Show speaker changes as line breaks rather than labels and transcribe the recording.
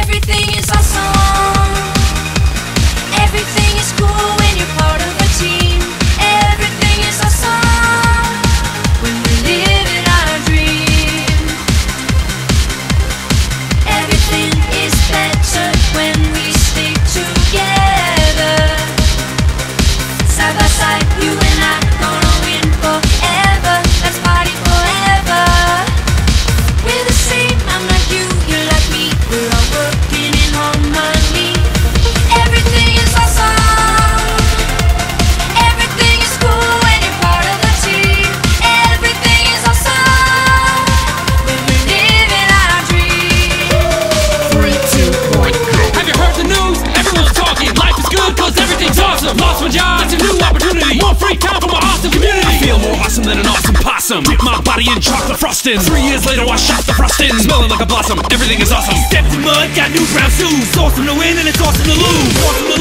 Everything is awesome. Everything is cool when you're part of a team. Everything is awesome when we live in our dream. Everything is better when we stick together. Side by side, you and I gonna win forever. Let's party forever. We're the same, I'm like you, you're like me. We're all working in harmony. Everything is awesome. Everything is cool when you're part of a team. Everything is awesome when we're living our dream.
3, 2, 1, go. Have you heard the news? Everyone's talking. Life is good cause everything's awesome. Lost my job, it's a new opportunity. More free time for my awesome community. I feel more awesome than an awesome possum. Dip my body in chocolate frosting. 3 years later I shot the frosting. Smelling like a blossom, everything is awesome. Stepped in mud, got new brown shoes. Awesome to win and it's awesome to lose. Awesome to